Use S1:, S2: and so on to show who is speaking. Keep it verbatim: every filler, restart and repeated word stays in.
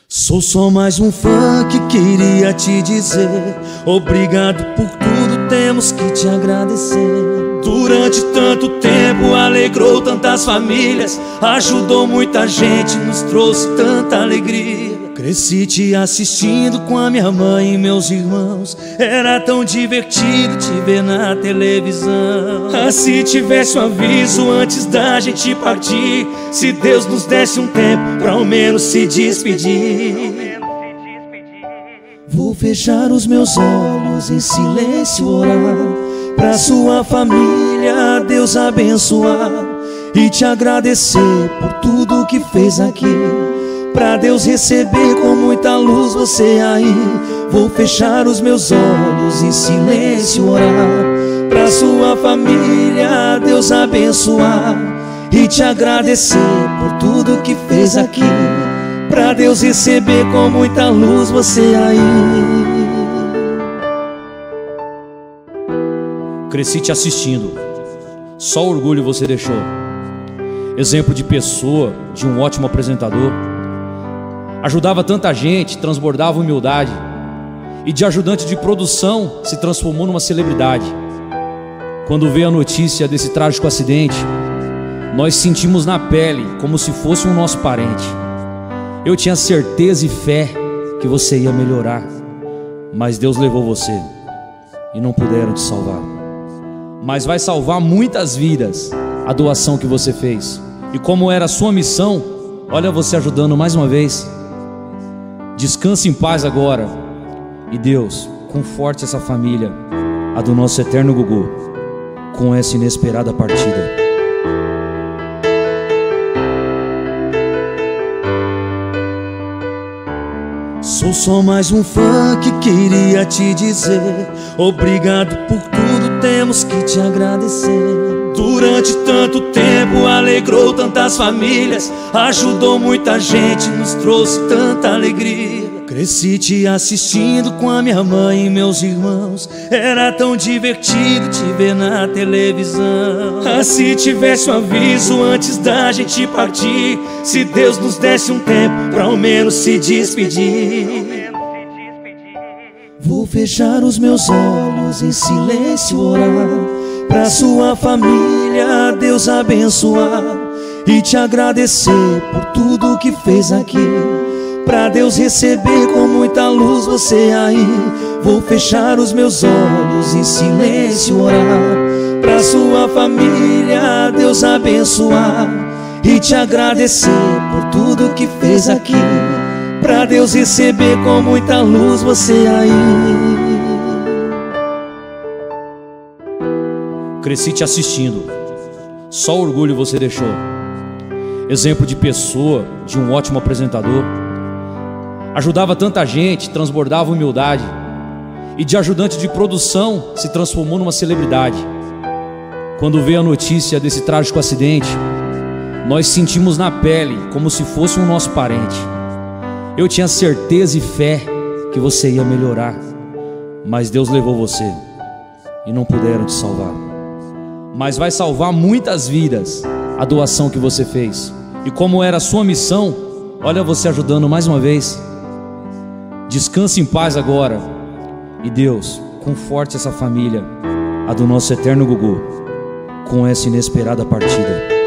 S1: Sou só mais um fã que queria te dizer obrigado por tudo, temos que te agradecer. Durante tanto tempo alegrou tantas famílias, ajudou muita gente, nos trouxe tanta alegria. Cresci te assistindo com a minha mãe e meus irmãos, era tão divertido te ver na televisão. Ah, se tivesse um aviso antes da gente partir, se Deus nos desse um tempo pra ao menos se despedir. Vou fechar os meus olhos em silêncio, orar pra sua família, Deus abençoar e te agradecer por tudo que fez aqui, pra Deus receber com muita luz você aí. Vou fechar os meus olhos em silêncio, orar pra sua família, Deus abençoar e te agradecer por tudo que fez aqui, pra Deus receber com muita luz você aí.
S2: Cresci te assistindo, só orgulho você deixou. Exemplo de pessoa, de um ótimo apresentador. Ajudava tanta gente, transbordava humildade, e de ajudante de produção se transformou numa celebridade. Quando veio a notícia desse trágico acidente, nós sentimos na pele como se fosse um nosso parente. Eu tinha certeza e fé que você ia melhorar, mas Deus levou você e não puderam te salvar. Mas vai salvar muitas vidas a doação que você fez. E como era a sua missão, olha você ajudando mais uma vez. Descanse em paz agora. E Deus, conforte essa família, a do nosso eterno Gugu, com essa inesperada partida.
S1: Sou só mais um fã que queria te dizer obrigado por tudo, temos que te agradecer. Durante tanto tempo alegrou tantas famílias, ajudou muita gente, nos trouxe tanta alegria. Cresci te assistindo com a minha mãe e meus irmãos, era tão divertido te ver na televisão. Ah, se tivesse um aviso antes da gente partir, se Deus nos desse um tempo pra ao menos se despedir. Vou fechar os meus olhos em silêncio, orar pra sua família, Deus abençoar e te agradecer por tudo que fez aqui, pra Deus receber com muita luz você aí. Vou fechar os meus olhos em silêncio, orar pra sua família, Deus abençoar e te agradecer por tudo que fez aqui, pra Deus receber com muita luz você aí.
S2: Cresci te assistindo, só orgulho você deixou. Exemplo de pessoa, de um ótimo apresentador. Ajudava tanta gente, transbordava humildade, e de ajudante de produção se transformou numa celebridade. Quando veio a notícia desse trágico acidente, nós sentimos na pele como se fosse um nosso parente. Eu tinha certeza e fé que você ia melhorar, mas Deus levou você e não puderam te salvar. Mas vai salvar muitas vidas a doação que você fez. E como era a sua missão, olha você ajudando mais uma vez. Descanse em paz agora. E Deus, conforte essa família, a do nosso eterno Gugu, com essa inesperada partida.